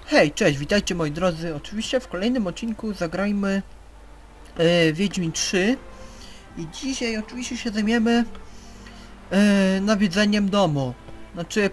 Hej, cześć, witajcie moi drodzy. Oczywiście w kolejnym odcinku zagrajmy Wiedźmin 3 i dzisiaj oczywiście się zajmiemy nawiedzeniem domu. Znaczy,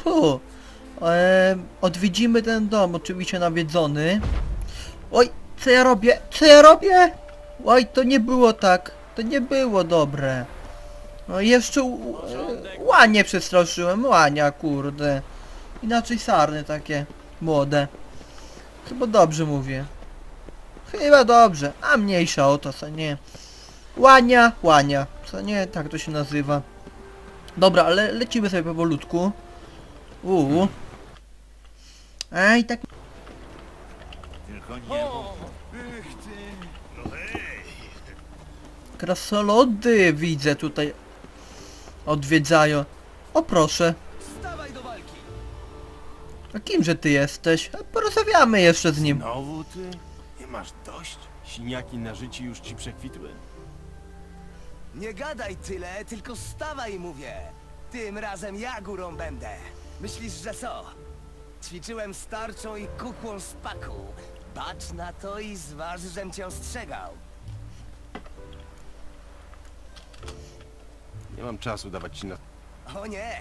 odwiedzimy ten dom, oczywiście nawiedzony. Oj, co ja robię? Co ja robię? Oj, to nie było tak. To nie było dobre. No jeszcze łanie przestraszyłem, łania, kurde. Inaczej sarny takie młode. Chyba dobrze mówię. Chyba dobrze, a mniejsza o to, co nie. Łania, co nie, tak to się nazywa. Dobra, ale lecimy sobie powolutku. A i tak... Tylko nie Krasolody widzę tutaj. Odwiedzają. O proszę. Stawaj do walki! A kimże ty jesteś? A porozmawiamy jeszcze z nim. Znowu ty? Nie masz dość? Siniaki na życie już ci przekwitły. Nie gadaj tyle, tylko stawaj, mówię. Tym razem ja górą będę. Myślisz, że co? Ćwiczyłem z tarczą i kukłą z paku. Bacz na to i zważ, żem cię ostrzegał. Nie mam czasu dawać ci na... O nie!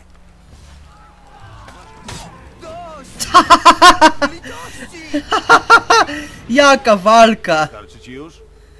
Dość! Litości! Jaka walka! Starczy ci już?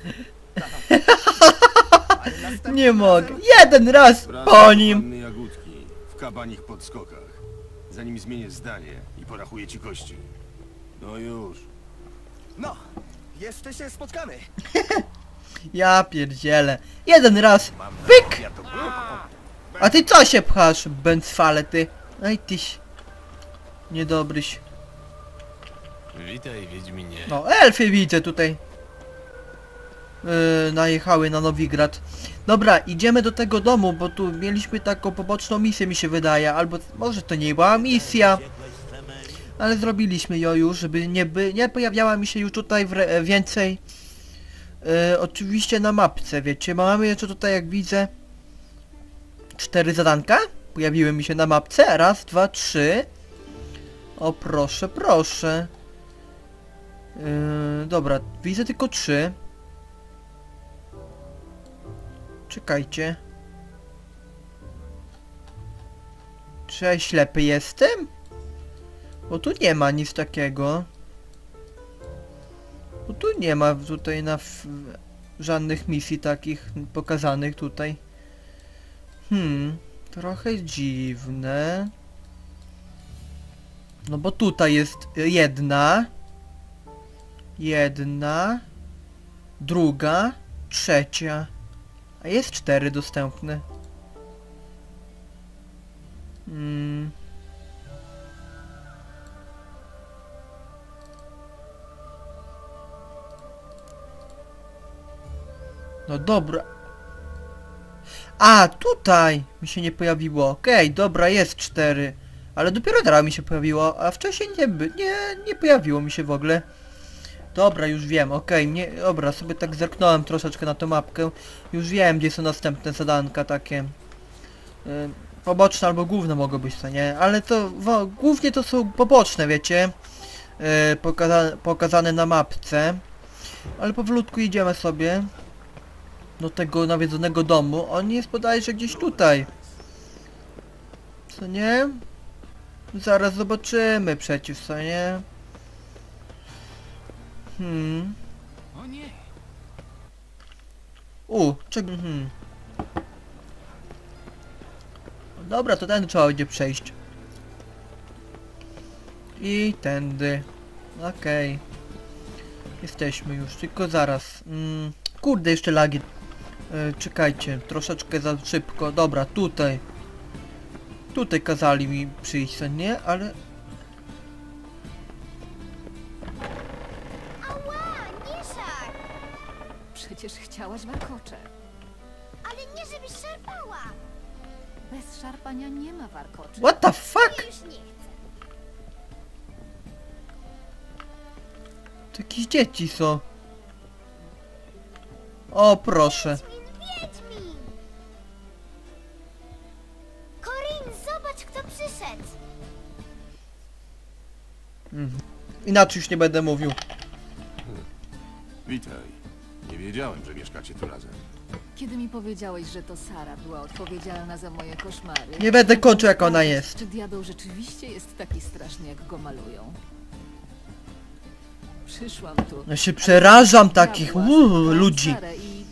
Ale następnym Nie mogę. razem- Jeden raz Wracam po do nim. panny Jagódki w kabanich podskokach. Zanim zmienię zdanie i porachuję ci kości. No już. No, jeszcze się spotkamy. Ja pierdzielę. Jeden raz. Mam Pyk! Ja to... A ty co się pchasz, bęcwale ty? Ej tyś. Niedobryś. Witaj, Wiedźminie. No, elfy widzę tutaj. Najechały na Nowigrad. Dobra, idziemy do tego domu, bo tu mieliśmy taką poboczną misję, mi się wydaje. Albo może to nie była misja. Ale zrobiliśmy ją już, żeby nie pojawiała mi się już tutaj więcej. Oczywiście na mapce, wiecie. Mamy jeszcze tutaj, jak widzę, 4 zadanka. Pojawiły mi się na mapce. Raz, dwa, trzy. O proszę, proszę. Dobra, widzę tylko 3. Czekajcie. Czy ja ślepy jestem? Bo tu nie ma nic takiego. Bo tu nie ma tutaj żadnych misji takich pokazanych tutaj. Trochę dziwne. No bo tutaj jest jedna, druga, trzecia, a jest 4 dostępne. No dobra. A, tutaj mi się nie pojawiło. Okej, dobra, jest 4. Ale dopiero teraz mi się pojawiło, a wcześniej nie pojawiło mi się w ogóle. Dobra, już wiem, dobra, sobie tak zerknąłem troszeczkę na tą mapkę. Już wiem, gdzie są następne zadanka takie. Poboczne albo główne mogą być, co nie? Ale to, głównie to są poboczne, wiecie? Pokazane na mapce. Ale powolutku idziemy sobie do tego nawiedzonego domu. On jest bodajże gdzieś tutaj. Co nie? Zaraz zobaczymy przecież, co nie? O nie! Czego? Dobra, to ten trzeba będzie przejść. I tędy. Okej. Jesteśmy już, tylko zaraz. Kurde, jeszcze lagi. Czekajcie, troszeczkę za szybko. Dobra, tutaj. Tutaj kazali mi przyjść, co nie? Ale... Ała, nie szar! Przecież chciałaś warkocze. Ale nie żebyś szarpała! Bez szarpania nie ma warkoczy. What the fuck? Już nie chcę. To jakieś dzieci są. O, proszę. Wiedźmin! Corin, zobacz kto przyszedł! Inaczej już nie będę mówił. Witaj. Nie wiedziałem, że mieszkacie tu razem. Kiedy mi powiedziałeś, że to Sara była odpowiedzialna za moje koszmary... Nie będę kończył, jak ona jest. Czy diabeł rzeczywiście jest taki straszny, jak go malują? Przyszłam tu... Ja się przerażam Diabła, takich spotkałam ludzi. Sarę i...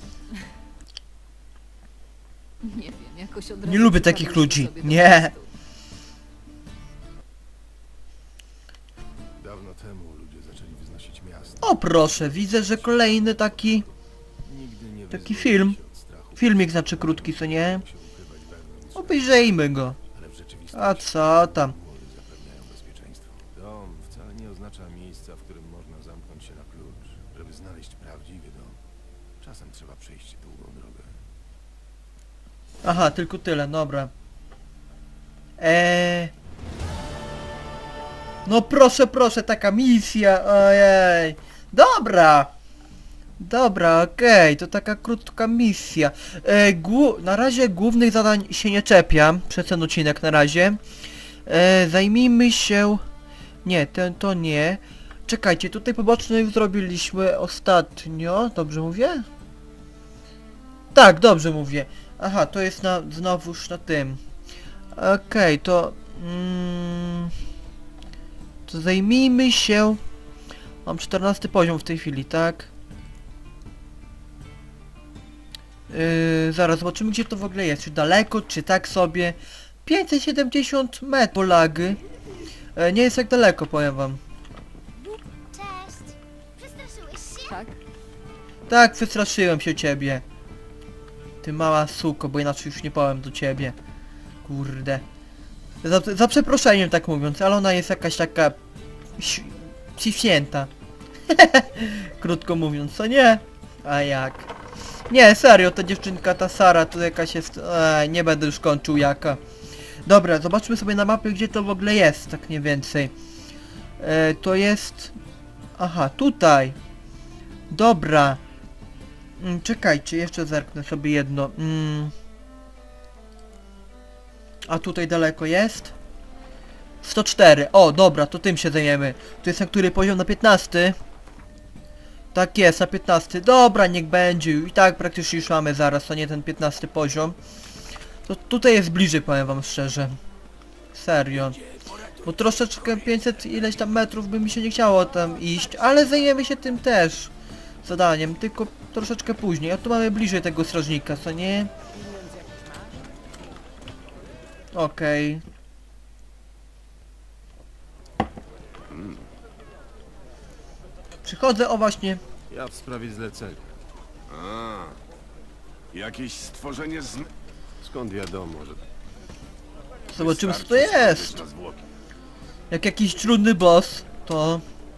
Nie wiem, jakoś od Nie razu lubię przypadło takich się ludzi. sobie do Nie. gustu. Dawno temu ludzie zaczęli wyznosić miasto. O proszę, widzę, że kolejny taki... Nigdy nie Taki wyzwolili film. się od strachu. Filmik znaczy krótki, co nie? Się ukrywać wewnątrz, Obejrzyjmy go. ale w rzeczywistości A co tam? mury zapewniają bezpieczeństwo. Dom wcale nie oznacza miejsca, w którym można zamknąć się na klucz. Żeby znaleźć prawdziwy dom, czasem trzeba przejść długą drogę. Aha, tylko tyle, dobra. No proszę, proszę, taka misja, ojej. Dobra. Dobra, okej, to taka krótka misja. Na razie głównych zadań się nie czepiam, przez ten odcinek na razie. Zajmijmy się... Nie, to nie. Czekajcie, tutaj poboczne już zrobiliśmy ostatnio, dobrze mówię? Tak, dobrze mówię. Aha, to jest znowuż na tym. Okej, to... to zajmijmy się... Mam 14 poziom w tej chwili, tak? Zaraz zobaczymy, gdzie to w ogóle jest. Czy daleko, czy tak sobie. 570 metrów lagi. Nie jest tak daleko, powiem wam. Cześć. Przestraszyłeś się? Tak? Tak, wystraszyłem się ciebie. Ty mała suko, bo inaczej już nie powiem do ciebie. Kurde. Za przeproszeniem tak mówiąc, ale ona jest jakaś taka... Święta. Krótko mówiąc, co nie? A jak? Nie, serio, ta dziewczynka, ta Sara, to jakaś jest... nie będę już kończył jaka. Dobra, zobaczmy sobie na mapie, gdzie to w ogóle jest, tak mniej więcej. To jest... Aha, tutaj. Dobra. Czekajcie, jeszcze zerknę sobie jedno. A tutaj daleko jest? 104. O, dobra, to tym się zajmiemy. To jest na który poziom? Na 15? Tak jest, na 15. Dobra, niech będzie. I tak praktycznie już mamy zaraz, to nie ten 15 poziom. To tutaj jest bliżej, powiem wam szczerze. Serio. Bo troszeczkę 500 ileś tam metrów by mi się nie chciało tam iść, ale zajmiemy się tym też. Zadaniem, tylko troszeczkę później. A tu mamy bliżej tego strażnika, co nie? Okej. Przychodzę, o właśnie. Ja w sprawie zlecenia. A, jakieś stworzenie z... Skąd wiadomo, że Zobaczymy, co to Wystarczy jest. spojrzeć na zwłoki. Jak jakiś trudny boss, to...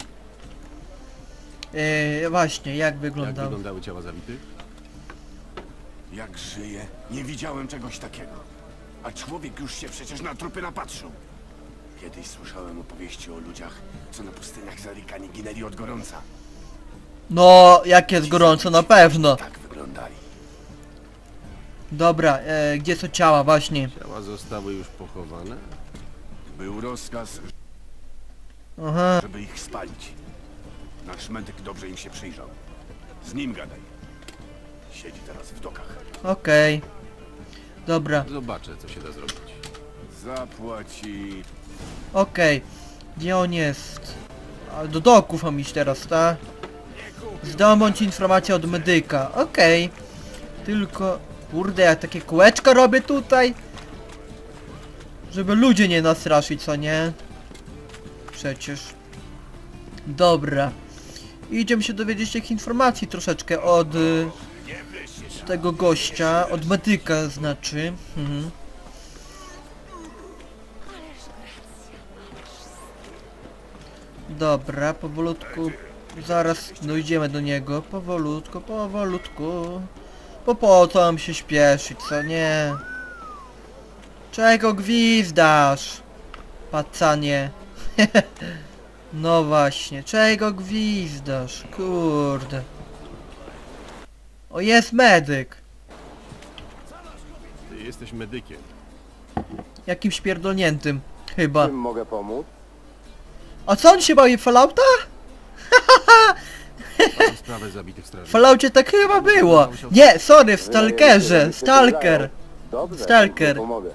właśnie, jak jak wyglądał? wyglądały ciała zabitych? Jak żyje, nie widziałem czegoś takiego. A człowiek już się przecież na trupy napatrzył. Kiedyś słyszałem opowieści o ludziach, co na pustyniach zarykani ginęli od gorąca. No, jak jest gorąco, na pewno. Tak wyglądali. Dobra, gdzie są ciała, właśnie. Ciała zostały już pochowane? Był rozkaz, Aha, żeby ich spalić. Nasz medyk dobrze im się przyjrzał. Z nim gadaj. Siedzi teraz w dokach. okej. Dobra, Zobaczę, co się da zrobić. Zapłaci... okej. Gdzie on jest? A, do doków mam iść teraz, tak? Zdobądź informację od medyka, okej. Tylko, kurde, ja takie kółeczka robię tutaj. Żeby ludzie nie nastraszyć, co nie? Przecież. Dobra. Idziemy się dowiedzieć tych informacji troszeczkę od tego gościa, od medyka znaczy. Dobra, powolutku. Zaraz dojdziemy do niego. Powolutku, powolutku. Po co mam się śpieszyć, co nie? Czego gwizdasz? Pacanie. No właśnie, czego gwizdasz? Kurde. O, jest medyk. Ty jesteś medykiem. Jakimś pierdolniętym. Chyba. Czym mogę pomóc? A co on się bawi, Fallouta? Mam sprawę zabitych W strażników. Falloutie tak chyba było. Nie, sorry, w Stalkerze. Stalker. Dobrze, Stalker. pomogę.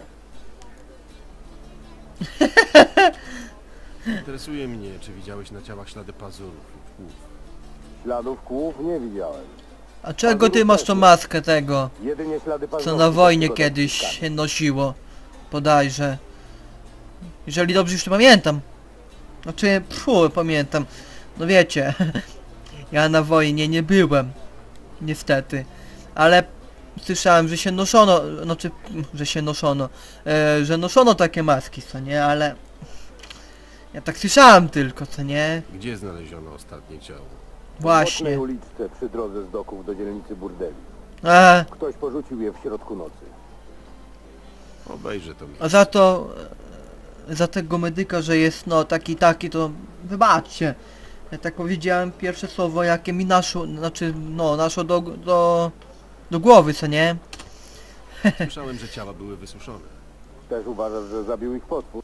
Interesuje mnie, czy widziałeś na ciałach ślady pazurów lub kłów. Śladów kłów nie widziałem. A czego ty masz tą maskę tego? Jedynie ślady Co paznokci na wojnie takiego kiedyś dotykania. się nosiło. Bodajże. Jeżeli dobrze już to pamiętam. Znaczy, pamiętam. No wiecie. Ja na wojnie nie byłem. Niestety. Ale słyszałem, że się noszono. Znaczy, że się noszono. Że noszono takie maski, co nie? Ale... Ja tak słyszałem tylko, co nie? Gdzie znaleziono ostatnie ciało? W bocznej Właśnie. uliczce przy drodze z doków do dzielnicy burdeli. Ktoś porzucił je w środku nocy. Obejrzę to miejsce. A za to... Za tego medyka, że jest no taki, to wybaczcie. Ja tak powiedziałem pierwsze słowo, jakie mi naszło, znaczy no naszło do głowy, co nie? Słyszałem, że ciała były wysuszone. Też uważasz, że zabił ich potwór?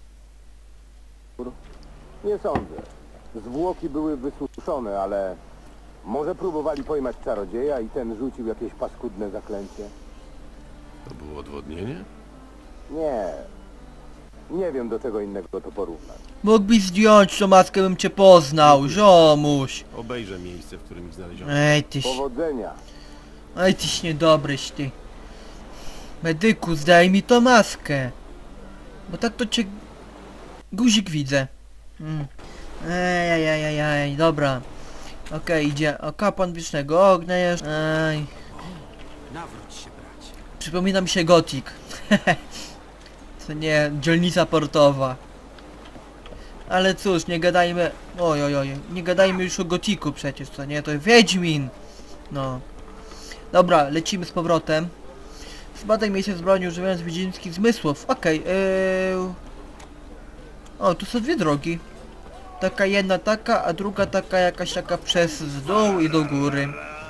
Nie sądzę. Zwłoki były wysuszone, ale... Może próbowali pojmać czarodzieja i ten rzucił jakieś paskudne zaklęcie? To było odwodnienie? Nie. Nie wiem, do czego innego to porównać. Mógłbyś zdjąć tą maskę, bym cię poznał, ziomuś. Obejrzę miejsce, w którym ich znaleziono. Powodzenia. Ej tyś niedobryś ty. Medyku, zdaj mi tą maskę. Bo tak to cię... Guzik widzę. Ej, dobra. Okej, idzie. O, kapłan wiecznego ognia jeszcze. Ej. Nawróć się, bracie. Przypomina mi się Gothic. Co nie, dzielnica portowa. Ale cóż, nie gadajmy... Oj, nie gadajmy już o Gothicu przecież, co nie? To Wiedźmin! No. Dobra, lecimy z powrotem. Zbadaj miejsce zbrodni używając wiedźmińskich zmysłów. Okej, O, tu są dwie drogi. Taka jedna taka, a druga taka jakaś taka przez dół i do góry.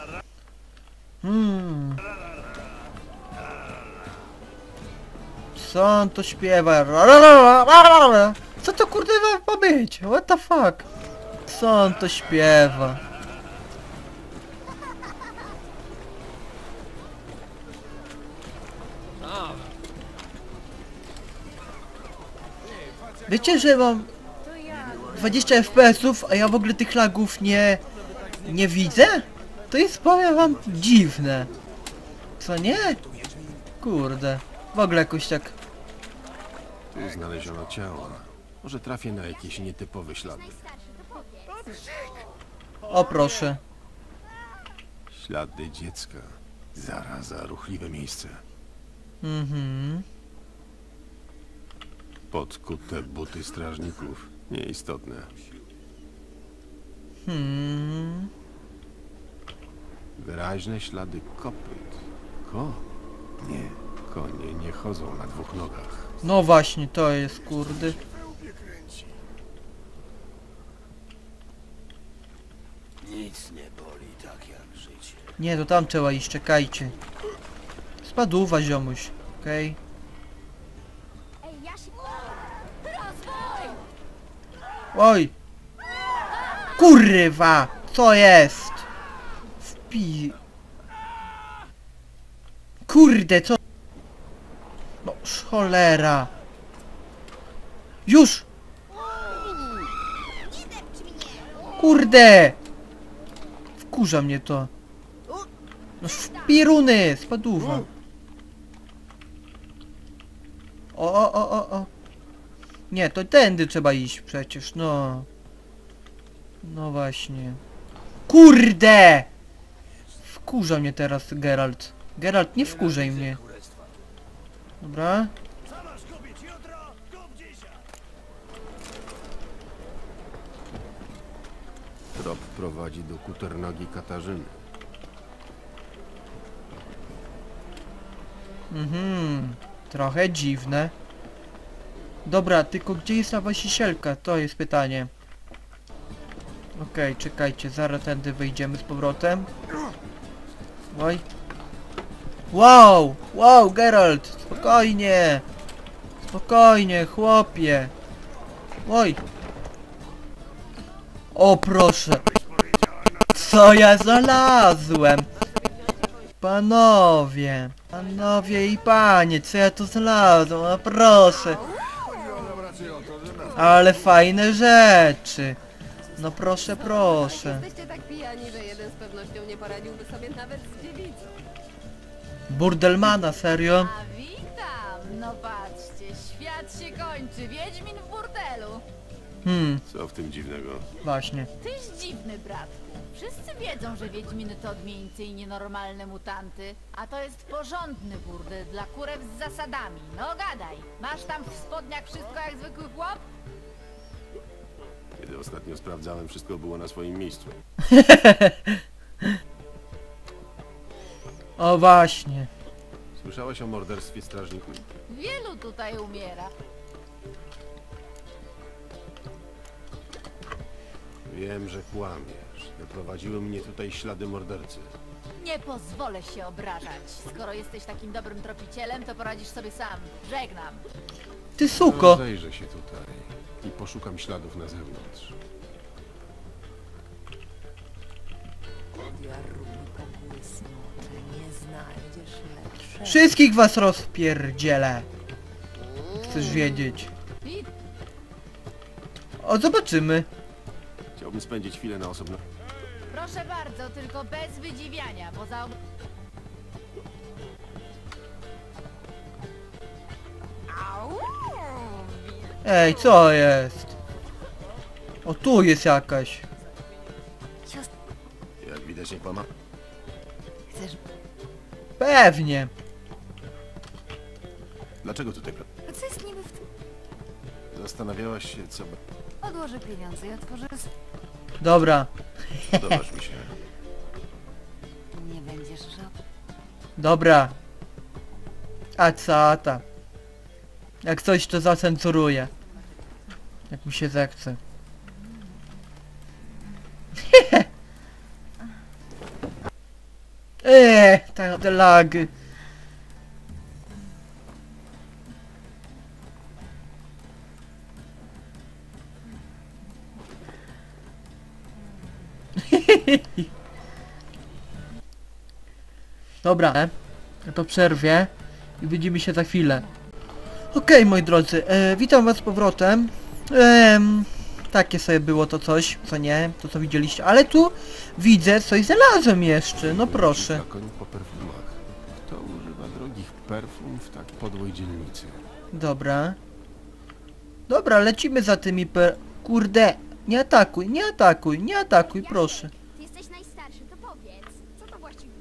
Co on to śpiewa? Co to kurde ma być? What the fuck? Co on to śpiewa? Wiecie, że mam 20 FPS-ów, a ja w ogóle tych lagów nie widzę? To jest, powiem wam, dziwne. Co nie? Kurde. W ogóle jakoś tak... Tu znaleziono ciała. Może trafię na jakieś nietypowe ślady. O proszę. Ślady dziecka. Zaraza, ruchliwe miejsce. Podkute buty strażników. Nieistotne. Wyraźne ślady kopyt. Nie. Konie nie chodzą na dwóch nogach. No właśnie, to jest kurde. Nic nie boli tak jak życie. Nie, to tam trzeba iść, czekajcie. Spadówa, ziomuś. Okej. Ej, ja się... Rozwój! Oj! Kurwa! Co jest? Kurde, co? No, cholera! Już! Kurde! Wkurza mnie to. No wpiruny! Spadówa. O. Nie, to tędy trzeba iść przecież, no. No właśnie. Kurde! Wkurza mnie teraz Geralt. Geralt, nie wkurzaj mnie. Dobra. Trop prowadzi do kuternogi Katarzyny. Trochę dziwne. Dobra, tylko gdzie jest ta właścicielka? To jest pytanie. Okej, czekajcie, zaraz tędy wyjdziemy z powrotem. Oj. Wow, Geralt, spokojnie. Spokojnie, chłopie. Oj. O proszę. Co ja znalazłem? Panowie i panie, co ja tu znalazłem? No proszę. Ale fajne rzeczy. No proszę, proszę. Jesteście tak pijani, że jeden z pewnością nie poradziłby sobie nawet z dziewicą. Burdelmana, serio? A witam! No patrzcie, świat się kończy. Wiedźmin w burdelu. Co w tym dziwnego? Właśnie. Tyś dziwny, bratku. Wszyscy wiedzą, że wiedźminy to odmieńcy i nienormalne mutanty, a to jest porządny burdel dla kurew z zasadami. No gadaj, masz tam w spodniach wszystko jak zwykły chłop? Kiedy ostatnio sprawdzałem, wszystko było na swoim miejscu. O właśnie. Słyszałeś o morderstwie strażników? Wielu tutaj umiera. Wiem, że kłamiesz. Doprowadziły mnie tutaj ślady mordercy. Nie pozwolę się obrażać. Skoro jesteś takim dobrym tropicielem, to poradzisz sobie sam. Żegnam. Ty suko. Zajrzę się tutaj i poszukam śladów na zewnątrz. Nie znajdziesz lepszego. Wszystkich was rozpierdzielę. Chcesz wiedzieć? I O, zobaczymy. Chciałbym spędzić chwilę na osobno. proszę bardzo, tylko bez wydziwiania, bo za... Ej, co jest? O, tu jest jakaś. Jak widać, nie kłama. Chcesz... Pewnie. Dlaczego tutaj A co jest niby w tym? zastanawiałaś się, co... Odłożę pieniądze i otworzę... Dobra. Podobasz mi się. Nie będziesz żałował. Dobra. A co ta? Jak coś to zacenzuruję. Jak mi się zechce. Te lagi. Dobra, ja to przerwię i widzimy się za chwilę. Okej, moi drodzy, witam was z powrotem. Takie sobie było to coś, co nie, to co widzieliście, ale tu widzę, coś znalazłem jeszcze, no proszę. Koń po perfumach. Kto używa drogich perfum w tak podłej dzielnicy? Dobra. Dobra, lecimy za tymi Kurde, nie atakuj, nie atakuj, nie atakuj, proszę. Ty jesteś najstarszy, to powiedz, co to właściwie...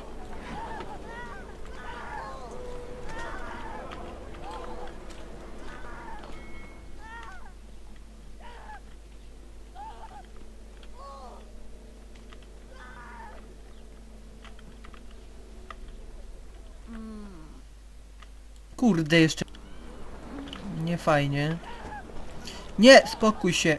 Kurde, jeszcze... Nie fajnie. Nie, spokój się.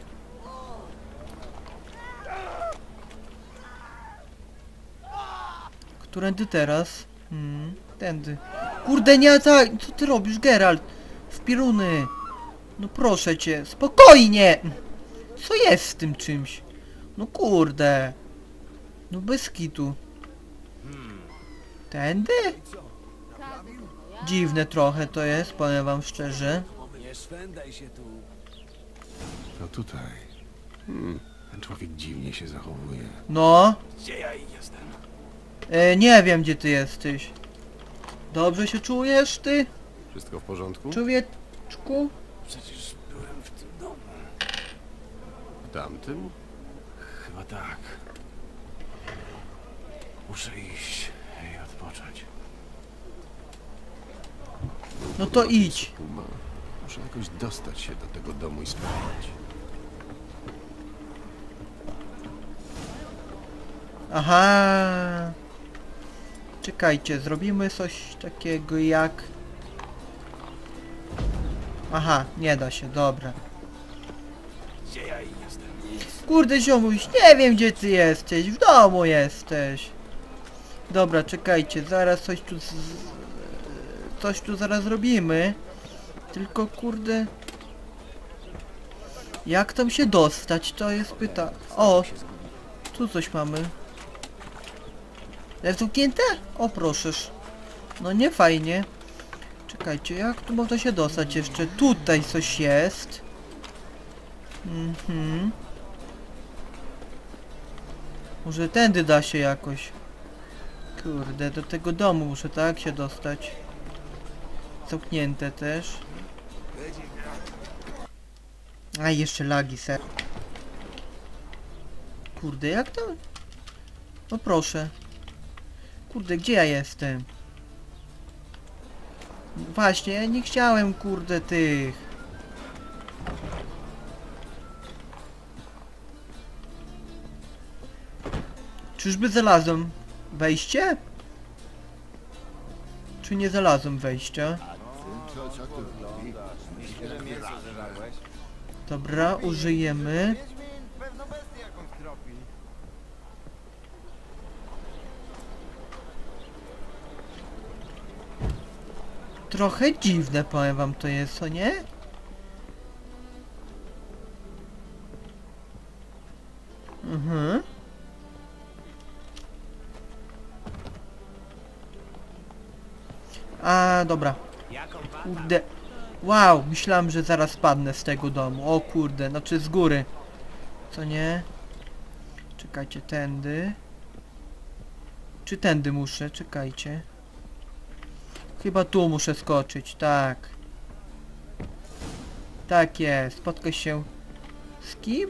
Którędy teraz? Tędy. Kurde, nie tak! Co ty robisz, Geralt? W pieruny. No proszę cię, spokojnie! Co jest z tym czymś? No kurde. No bez kitu. Tędy? Dziwne trochę to jest, powiem wam szczerze. Nie szwendaj się tu. To tutaj. Ten człowiek dziwnie się zachowuje. No. Gdzie ja jestem? Nie wiem, gdzie ty jesteś. Dobrze się czujesz, ty? Wszystko w porządku? Człowieczku? Przecież byłem w tym domu. W tamtym? Chyba tak. Muszę iść i odpocząć. No to idź. Uma. Muszę jakoś dostać się do tego domu i sprawdzić. Aha. Czekajcie, zrobimy coś takiego jak... Aha, nie da się, dobra. Gdzie ja jestem? Kurde ziomuś, nie wiem gdzie ty jesteś, w domu jesteś. Dobra, czekajcie, zaraz coś tu... Coś tu zaraz zrobimy. Tylko kurde... Jak tam się dostać? To jest pytanie. O! Tu coś mamy. Jest zamknięte? O proszę. No nie fajnie. Czekajcie, jak tu można się dostać jeszcze? Tutaj coś jest. Może tędy da się jakoś. Kurde, do tego domu muszę tak się dostać. Zamknięte też. A jeszcze lagi, ser. Kurde, jak to? No proszę. Kurde, gdzie ja jestem? Właśnie, ja nie chciałem, kurde, tych. Czyżby znalazłem wejście? Czy nie znalazłem wejścia? Dobra, użyjemy. Trochę dziwne, powiem wam, to jest, co nie? A, dobra. Kurde. Wow, myślałem, że zaraz spadnę z tego domu. O kurde, znaczy z góry. Co nie? Czekajcie, tędy. Czy tędy muszę? Czekajcie. Chyba tu muszę skoczyć, tak. Tak jest, spotkaj się z kim?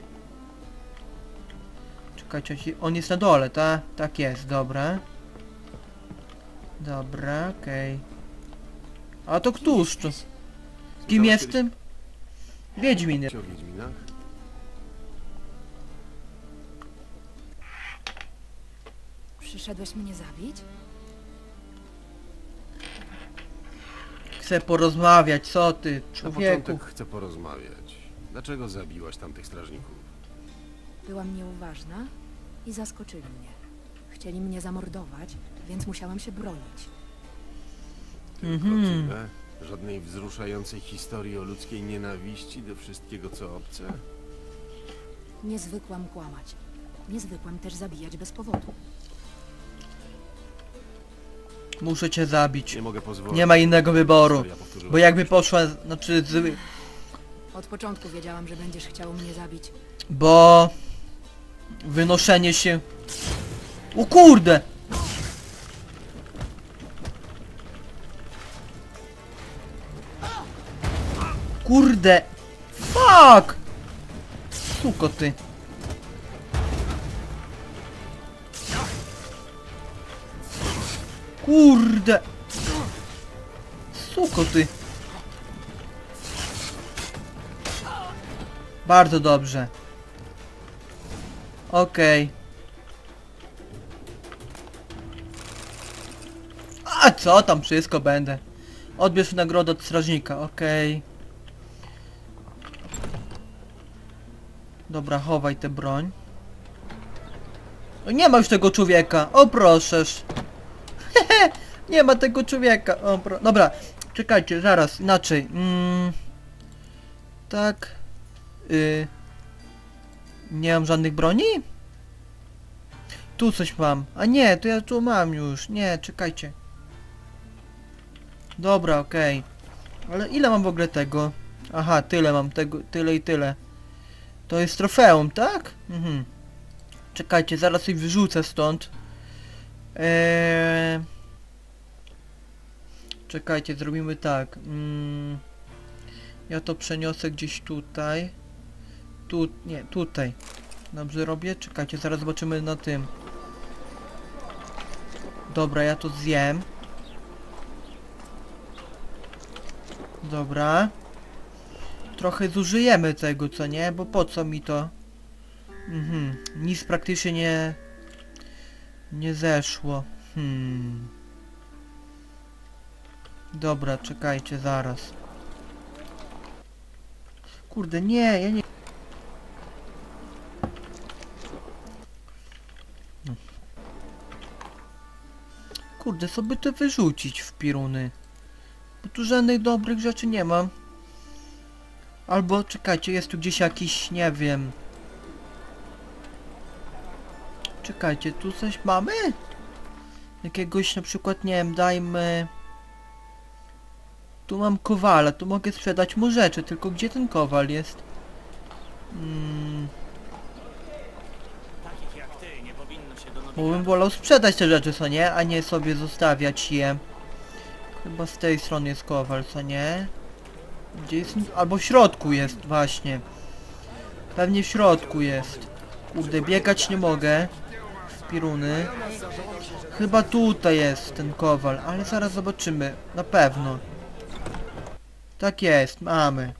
Czekajcie, on jest na dole, tak? Tak jest, dobra. Dobra, okej. A to któż to? Kim jestem? Wiedźmin. O Wiedźminach? Przyszedłeś mnie zabić? Chcę porozmawiać, co ty, Na człowieku? początek chcę porozmawiać. Dlaczego zabiłaś tamtych strażników? Byłam nieuważna i zaskoczyli mnie. Chcieli mnie zamordować, więc musiałam się bronić. Tylko tyle? Żadnej wzruszającej historii o ludzkiej nienawiści do wszystkiego, co obce? Nie zwykłam kłamać. Nie zwykłam też zabijać bez powodu. Muszę cię zabić. Nie mogę pozwolić. Nie ma innego wyboru. Historia powtórzyła Bo się. jakby poszła, znaczy Od początku wiedziałam, że będziesz chciał mnie zabić. Bo... Wynoszenie się... O kurde! Kurde! Fuck! Suko ty. Kurde! Suko ty. Bardzo dobrze. Okej. A co tam, wszystko będę. Odbierz nagrodę od strażnika, okej. Dobra, chowaj tę broń. O, nie ma już tego człowieka, o proszę. Nie ma tego człowieka, o dobra, czekajcie, zaraz, inaczej. Tak. Nie mam żadnych broni? Tu coś mam. A nie, to ja tu mam już. Nie, czekajcie. Dobra, okej. Ale ile mam w ogóle tego? Aha, tyle mam tego, tyle i tyle. To jest trofeum, tak? Czekajcie, zaraz ich wyrzucę stąd. Czekajcie, zrobimy tak. Ja to przeniosę gdzieś tutaj. Tu, nie, tutaj. Dobrze robię? Czekajcie, zaraz zobaczymy na tym. Dobra, ja to zjem. Dobra. Trochę zużyjemy tego, co nie? Bo po co mi to? Nic praktycznie nie zeszło. Dobra, czekajcie, zaraz. Kurde, nie, ja nie... Kurde, sobie to wyrzucić w piruny. Bo tu żadnych dobrych rzeczy nie mam. Albo czekajcie, jest tu gdzieś jakiś, nie wiem. Czekajcie, tu coś mamy? Jakiegoś na przykład, nie wiem, dajmy... Tu mam kowala, tu mogę sprzedać mu rzeczy, tylko gdzie ten kowal jest? Bo bym wolał sprzedać te rzeczy, co nie? A nie sobie zostawiać je. Chyba z tej strony jest kowal, co nie? Gdzie jest? Albo w środku jest, właśnie. Pewnie w środku jest. Kurde, biegać nie mogę. W piruny. Chyba tutaj jest ten kowal, ale zaraz zobaczymy. Na pewno. Tak jest, mamy.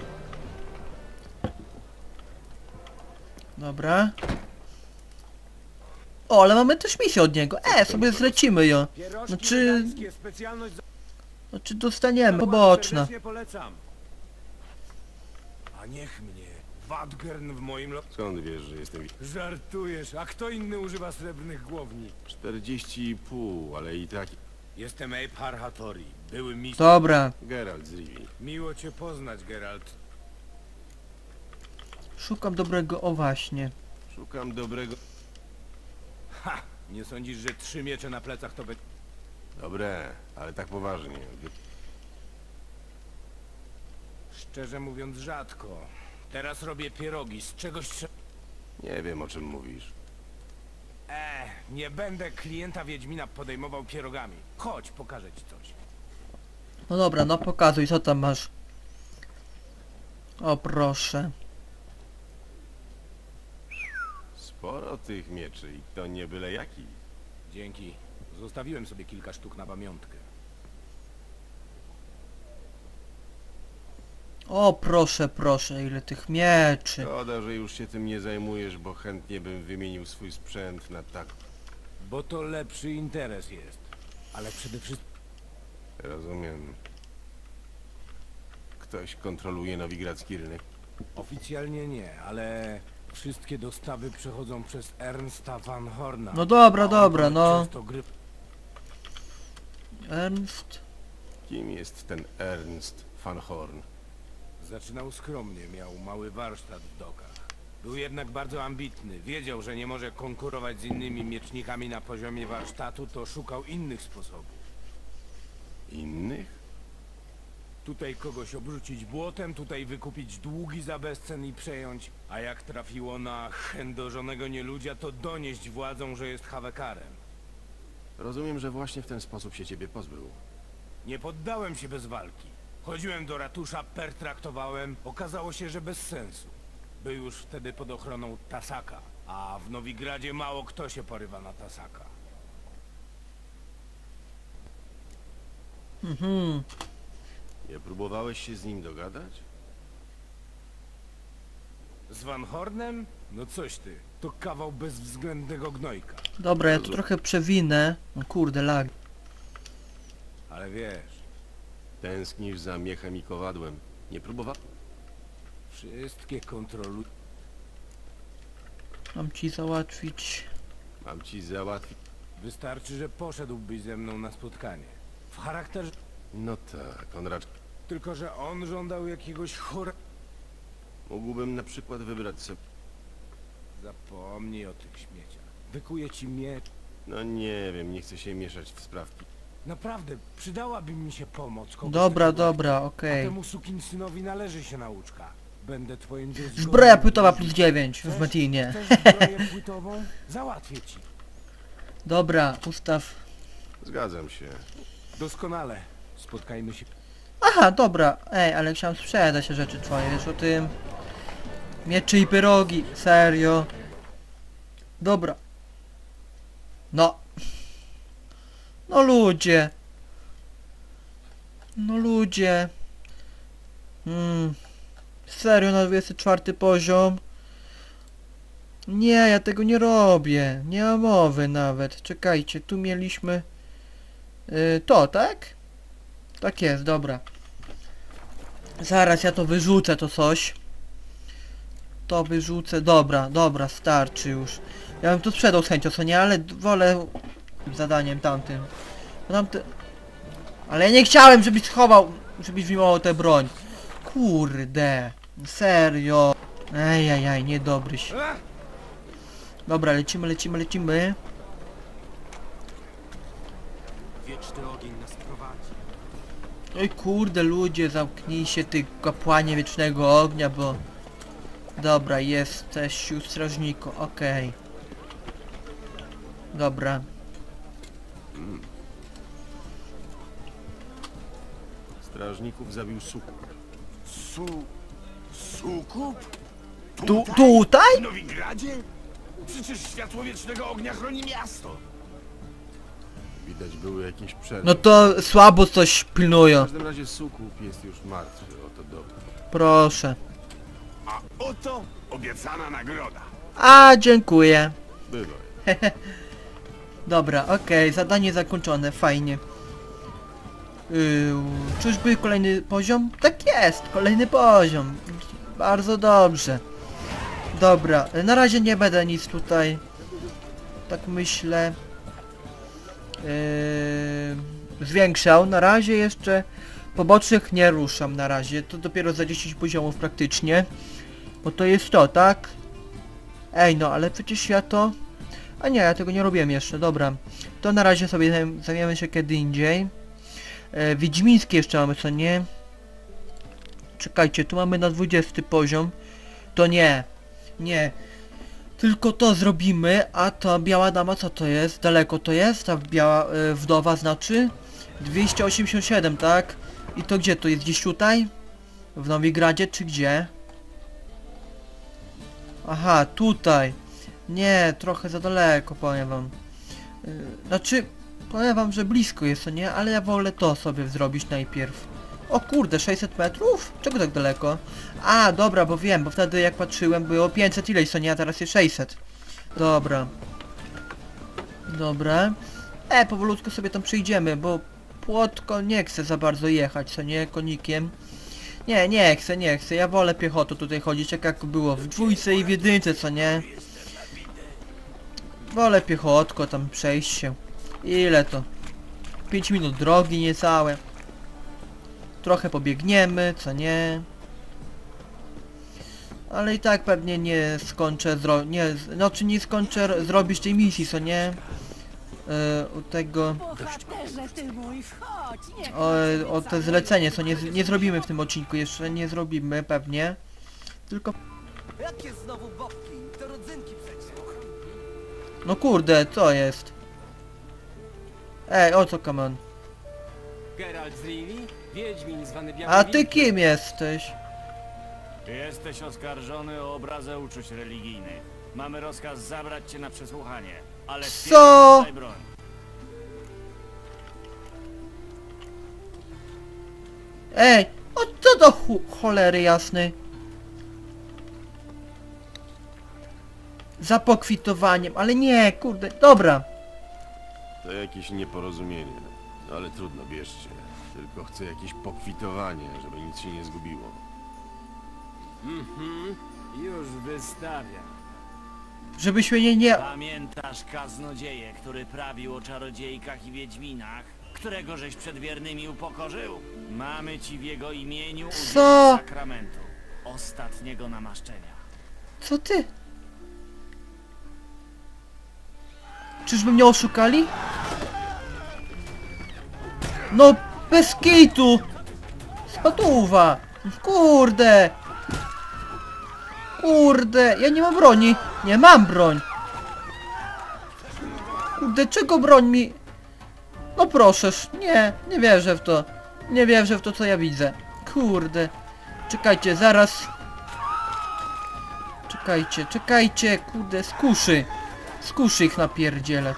Dobra. O, ale mamy też misję od niego. Sobie zlecimy ją. Znaczy dostaniemy. Poboczna. A niech mnie. Wadgern w moim Skąd wiesz, że jestem... Żartujesz, a kto inny używa srebrnych głowni? 40,5, ale i tak... Jestem Abe Harhatori, były mistrz. Dobra. Geralt z Rivii. Miło cię poznać, Geralt. Szukam dobrego, o właśnie. Szukam dobrego... Ha! Nie sądzisz, że 3 miecze na plecach to będzie... Dobre, ale tak poważnie. Szczerze mówiąc rzadko. Teraz robię pierogi, z czegoś trzeba... Nie wiem, o czym mówisz. Nie będę klienta Wiedźmina podejmował pierogami. Chodź, pokażę ci coś. No dobra, no pokazuj, co tam masz. O, proszę. Sporo tych mieczy i to nie byle jaki. Dzięki. Zostawiłem sobie kilka sztuk na pamiątkę. O, proszę, proszę, ile tych mieczy. Szkoda, że już się tym nie zajmujesz, bo chętnie bym wymienił swój sprzęt na tak... Bo to lepszy interes jest. Ale przede wszystkim... Rozumiem. Ktoś kontroluje nowigradzki rynek? Oficjalnie nie, ale... Wszystkie dostawy przechodzą przez Ernsta van Horna. No dobra, A on dobra, tam no. często Ernst? Kim jest ten Ernst van Horn? Zaczynał skromnie, miał mały warsztat w dokach. Był jednak bardzo ambitny. Wiedział, że nie może konkurować z innymi miecznikami na poziomie warsztatu, to szukał innych sposobów. Innych? Tutaj kogoś obrzucić błotem, tutaj wykupić długi za bezcen i przejąć, a jak trafiło na chędożonego nieludzia, to donieść władzom, że jest hawekarem. Rozumiem, że właśnie w ten sposób się ciebie pozbył. Nie poddałem się bez walki. Chodziłem do ratusza, pertraktowałem, okazało się, że bez sensu. Był już wtedy pod ochroną Tasaka, a w Nowigradzie mało kto się porywa na Tasaka. Nie próbowałeś się z nim dogadać? Z Van Hornem? No coś ty, to kawał bezwzględnego gnojka. Dobra, ja tu trochę przewinę. No kurde, lag. Ale wiesz, Tęsknisz za miechem i kowadłem. Nie próbowałeś? wszystkie kontroluj... Mam ci załatwić. Mam ci załatwić. Wystarczy, że poszedłbyś ze mną na spotkanie. W charakterze... No tak, on raczej... Tylko, że on żądał jakiegoś Mógłbym na przykład wybrać sobie... Zapomnij o tych śmieciach. Wykuję ci miecz. No nie wiem, nie chcę się mieszać w sprawki. Naprawdę, przydałaby mi się pomoc. kogoś Dobra, takiego. dobra, A okej. temu sukinsynowi należy się nauczka. Będę twoim dość Zbroja godnym płytowa dłużnikiem. plus 9 w Chcesz- Metinie. Chcesz zbroję płytową? Załatwię ci. Dobra, ustaw. Zgadzam się. Doskonale. Spotkajmy się. Aha, dobra. Ej, ale chciałem sprzedać te rzeczy twoje, wiesz o tym? Miecze i pyrogi, serio. Dobra. No. No ludzie. No ludzie. Serio, na 24 poziom? Nie, ja tego nie robię. Nie ma mowy nawet. Czekajcie, tu mieliśmy... to, tak? Tak jest, dobra. Zaraz ja to wyrzucę, to coś. To wyrzucę, dobra, dobra, starczy już. Ja bym to sprzedał z chęcią, co nie, ale wolę zadaniem tamtym. Ale ja nie chciałem, żebyś schował, żebyś wyjmował tę broń. Kurde. Serio. Ejajaj, niedobryś. Dobra, lecimy. Wieczny ogień nas prowadzi. Oj kurde, ludzie, zamknij się, ty kapłanie wiecznego ognia, bo... Dobra, jesteś już strażniku, okej. Dobra. Strażników zabił Suku. Sukup? Tutaj? W Nowigradzie? Przecież światło wiecznego ognia chroni miasto. Widać były jakieś przerwy. No to słabo coś W pilnują. każdym razie Sukup jest już martwy, oto dowód. Proszę. A oto obiecana nagroda. A, dziękuję. Bywaj. Dobra, okej, zadanie zakończone, fajnie. Czyżby kolejny poziom? Tak jest, kolejny poziom. Bardzo dobrze. Dobra, na razie nie będę nic tutaj, tak myślę, zwiększał. Na razie jeszcze pobocznych nie ruszam na razie. To dopiero za 10 poziomów praktycznie. Bo to jest to, tak? Ej, no ale przecież ja to... A nie, ja tego nie robiłem jeszcze, dobra. To na razie sobie zajmiemy się kiedy indziej. Wiedźmiński jeszcze mamy, co nie? Czekajcie, tu mamy na 20 poziom. To nie. Nie. Tylko to zrobimy, a ta biała dama co to jest? Daleko to jest? Ta biała wdowa znaczy? 287, tak? I to gdzie to jest? Gdzieś tutaj? W Nowigradzie czy gdzie? Aha, tutaj. Nie, trochę za daleko, powiem wam. Znaczy, powiem wam, że blisko jest, to nie? Ale ja wolę to sobie zrobić najpierw. O kurde, 600 metrów? Czego tak daleko? A, dobra, bo wiem, bo wtedy jak patrzyłem było 500 ileś, co nie? A teraz jest 600. Dobra. Dobra. Powolutku sobie tam przyjdziemy, bo płotko nie chcę za bardzo jechać, co nie? Konikiem. Nie chcę. Ja wolę piechotą tutaj chodzić, jak było w dwójce i w jedynce, co nie? Wolę piechotko tam przejść się. Ile to? 5 minut drogi niecałe. Trochę pobiegniemy, co nie? Ale i tak pewnie nie skończę nie skończę zrobić tej misji, co nie? U tego... O te zlecenie, co nie zrobimy w tym odcinku, jeszcze nie zrobimy pewnie. Tylko... Jakie znowu bobki? To rodzynki przecież. No kurde, co jest? Ej, o co kaman? Geralt z Rivi? Wiedźmin zwany Białym A ty Wilkiem. kim jesteś? Jesteś oskarżony o obrazę uczuć religijnych. Mamy rozkaz zabrać cię na przesłuchanie. Ale Co? daj broń. Ej, o co do cholery jasnej? Za pokwitowaniem, ale nie, kurde, dobra. To jakieś nieporozumienie. No ale trudno, bierzcie. Tylko chcę jakieś pokwitowanie, żeby nic się nie zgubiło. Już wystawiam. Żebyśmy nie... Pamiętasz kaznodzieję, który prawił o czarodziejkach i wiedźminach? Którego żeś przed wiernymi upokorzył? Mamy ci w jego imieniu udzielić Co? sakramentu. Ostatniego namaszczenia. Co ty? Czyżby mnie oszukali? No, bez kitu! Spadówa! Kurde! Kurde, ja nie mam broni! Nie mam broń! Kurde, czego broń mi... No proszę, nie wierzę w to. Nie wierzę w to, co ja widzę. Kurde. Czekajcie, zaraz. Czekajcie, kurde, skuszy ich napierdzielać.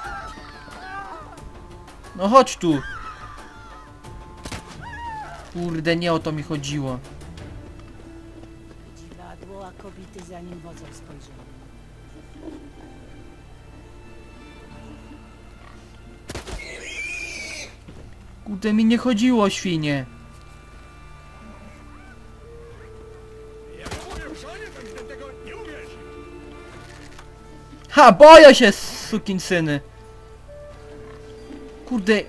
No chodź tu. Kurde, nie o to mi chodziło. Dziwadło, a kobiety za nim wodzą spojrzały. Kurde, mi nie chodziło, świnie. Ha, boję się, sukinsyny. Kurde.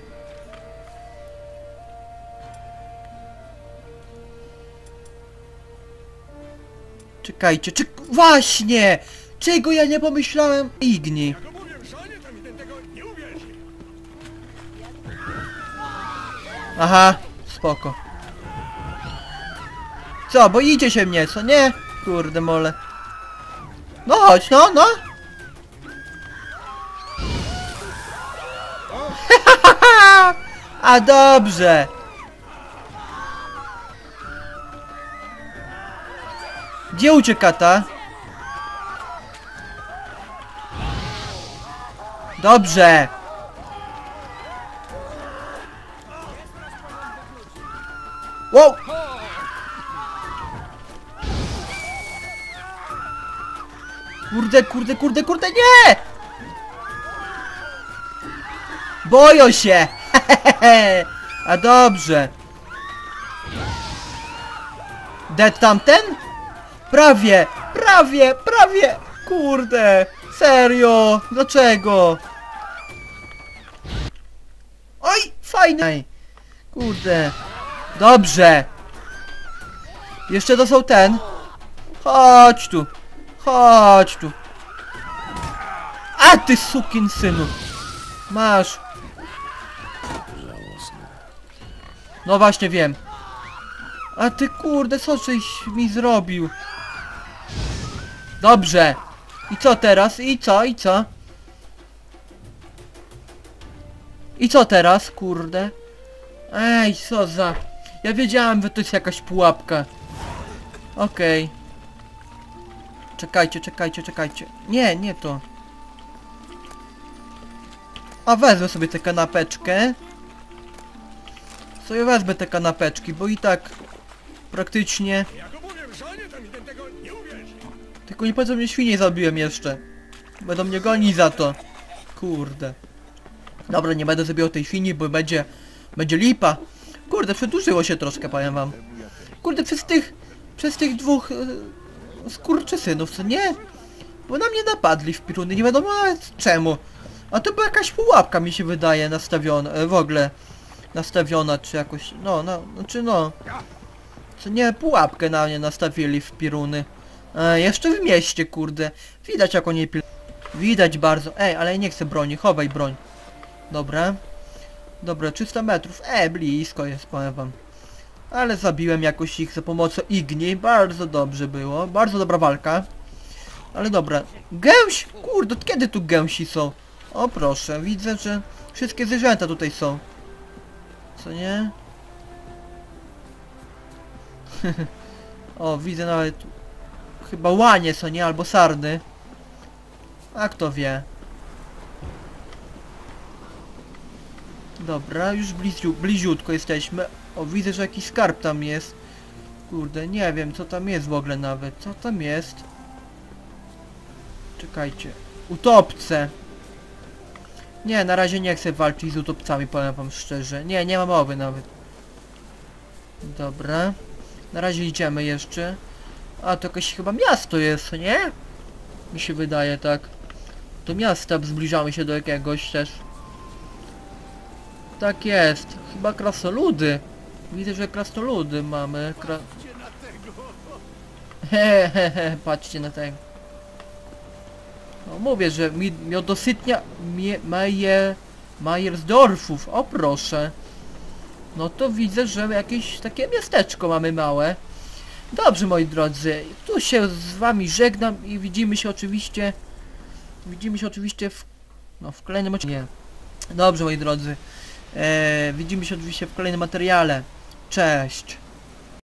Czekajcie, właśnie! Czego ja nie pomyślałem? Igni. Aha, spoko. Co, boicie się mnie, co nie? Kurde mole. No chodź, no, no! A dobrze! Gdzie ucieka ta? Dobrze! Wow! Kurde, nie! Boją się! A dobrze! Dead tamten? Prawie! Kurde! Serio! Dlaczego? Oj! Fajnie! Kurde! Dobrze! Jeszcze to są ten. Chodź tu! A ty sukinsynu! Masz! No właśnie wiem. A ty kurde, co żeś mi zrobił? Dobrze! I co teraz? I co? I co teraz? Kurde. Ej, co za... Ja wiedziałem, że to jest jakaś pułapka. Okej. Czekajcie. Nie to. A wezmę sobie tę kanapeczkę. Wezmę te kanapeczki, bo i tak praktycznie... Tylko nie powiedzą, mnie świnie zabiłem jeszcze. Będą mnie gonić za to. Kurde. Dobra, nie będę zabijał tej świni, bo będzie lipa. Kurde, przedłużyło się troszkę, powiem wam. Kurde, przez tych dwóch skurczysynów, co nie? Bo na mnie napadli w piruny, nie wiadomo nawet czemu. A to była jakaś pułapka, mi się wydaje, nastawiona, w ogóle. Nastawiona, czy jakoś, no. Co nie, pułapkę na mnie nastawili w piruny. Jeszcze w mieście, kurde. Widać jak oni widać bardzo. Ej, ale ja nie chcę broni, chowaj broń. Dobra, 300 metrów. Blisko jest, powiem wam. Ale zabiłem jakoś ich za pomocą igni. Bardzo dobrze było. Bardzo dobra walka. Ale dobra. Gęś! Kurde, od kiedy tu gęsi są? O proszę, widzę, że wszystkie zwierzęta tutaj są. Co nie? O, widzę nawet... Chyba łanie, co nie? Albo sarny. A kto wie? Dobra, już bliziutko jesteśmy. O, widzę, że jakiś skarb tam jest. Kurde, nie wiem, co tam jest w ogóle nawet. Co tam jest? Czekajcie. Utopce. Nie, na razie nie chcę walczyć z utopcami, powiem wam szczerze. Nie ma mowy nawet. Dobra. Na razie idziemy jeszcze. A, to jakieś chyba miasto jest, nie? Mi się wydaje, tak. Do miasta zbliżamy się do jakiegoś też. Tak jest. Chyba krasnoludy. Widzę, że krasnoludy mamy. Hehehe, patrzcie na tego. No mówię, że miodosytnia Majersdorfów. O proszę. No to widzę, że jakieś takie miasteczko mamy małe. Dobrze, moi drodzy. Tu się z wami żegnam i widzimy się oczywiście w kolejnym odcinku. Dobrze, moi drodzy. Widzimy się oczywiście w kolejnym materiale. Cześć.